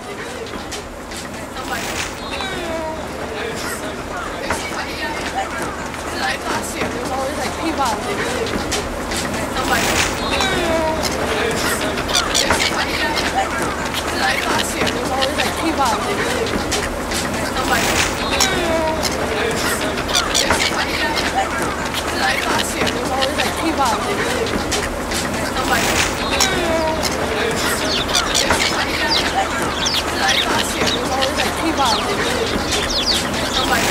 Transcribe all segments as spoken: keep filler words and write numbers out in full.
Like last year, there was always like people out there. I'm like, like last year, there was always like people out there. I'm like, like last year, there was always like people out there. I'm like, like last year, there was always like people out there. I'm like,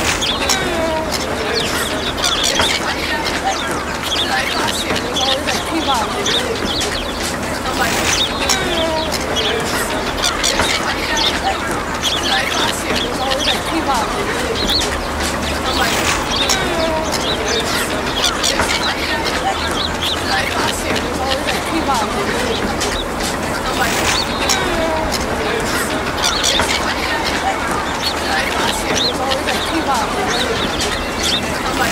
like last year, there was always like people out there. I'm like, like last year, there was always like people out there. I'm like, like last year, there was always like people out there. I'm like, like last year, there was always like people out there. I'm like.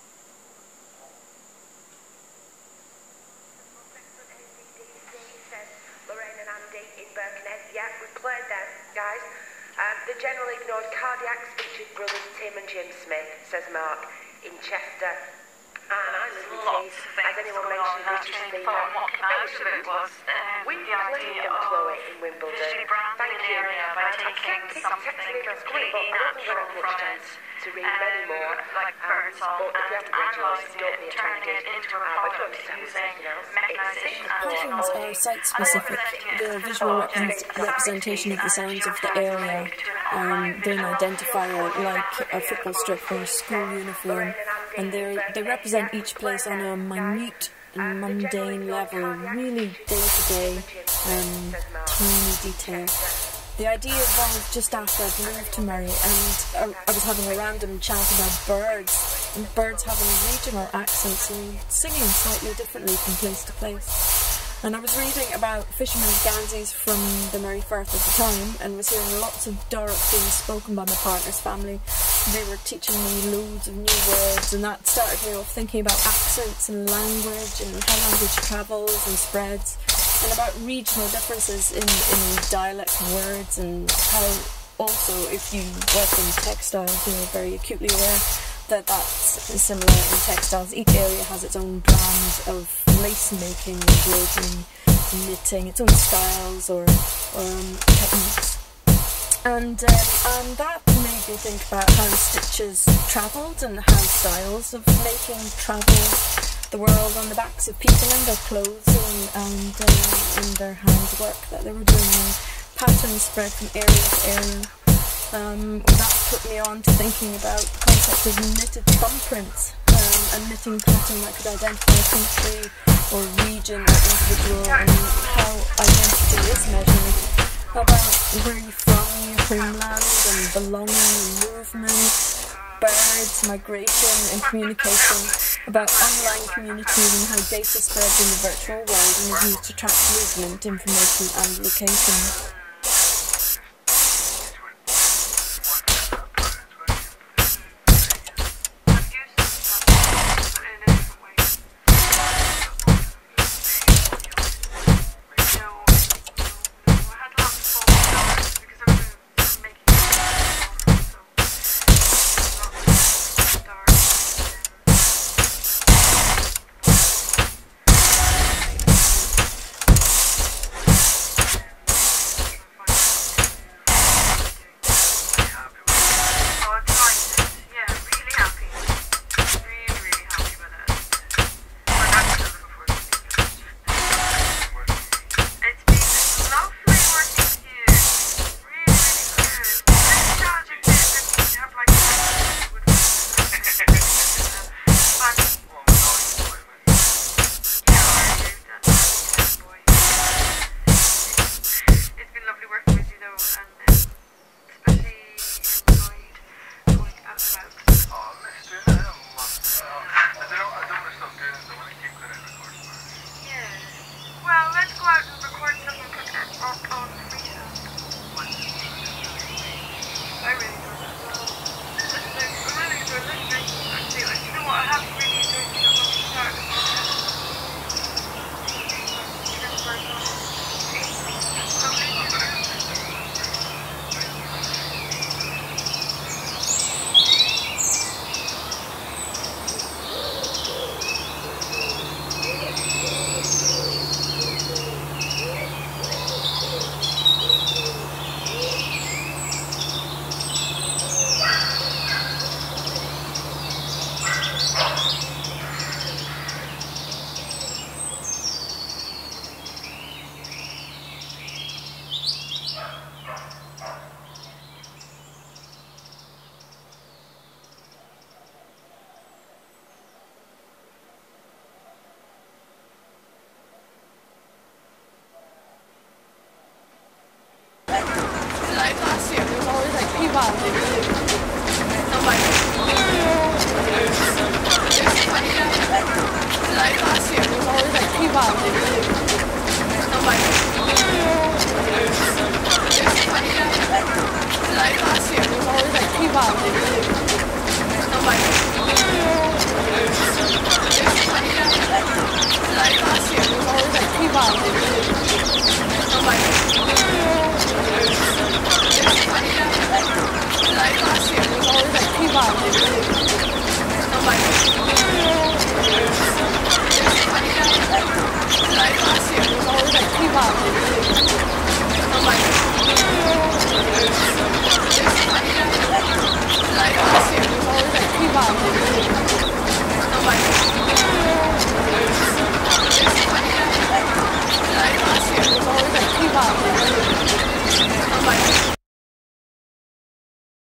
Generally ignored Cardiacs featured brothers Tim and Jim Smith, says Mark, in Chester. And I listened to these, as anyone mentioned, recently, that most of it was we played them, Chloe, in Wimbledon. Thank you. I think it's technically that's great, but I don't think we're on much chance to read many more. Like bird song, and analysing it, turning it into a product using mechanisation and Poems are site-specific. They're a visual represent representation of the sounds of the area. Um, they're an identifier like a football strip or a school uniform, and they they represent each place on a minute and mundane level, really day-to-day, um, tiny detail. The idea evolved just after I'd moved to Murray, and I was having a random chat about birds, and birds having regional accents and singing slightly differently from place to place. And I was reading about fishermen's Ganseys from the Murray Firth at the time, and was hearing lots of Doric being spoken by my partner's family. They were teaching me loads of new words, and that started me off thinking about accents and language, and how language travels and spreads, and about regional differences in, in dialect words, and how also, if you work in textiles, you're very acutely aware that that's similar in textiles. Each area has its own brand of lace making, embroidery, knitting, its own styles or, or um, techniques. And, um, and that made me think about how stitches travelled and how styles of making travelled the world on the backs of people and their clothes and, and uh, in their handwork that they were doing, and patterns spread from area to area. Um, that put me on to thinking about the concept of knitted thumbprints, um, a knitting pattern that could identify a country or region or individual, and how identity is measured, about where you're from, your homeland, and belonging and movement, birds, migration and communication, about online communities and how data spreads in the virtual world and is used to track movement, information and location. P-Bahn. Like last year, there was always like P-Bahn. Like last year, there was always like P-Bahn. Like last year, there was always like P-Bahn. Like last year, there was always like P-Bahn. Like last year, there was always like P-Bahn. Like last year, there was always like P-Bahn. Like last year, there was always like P-Bahn.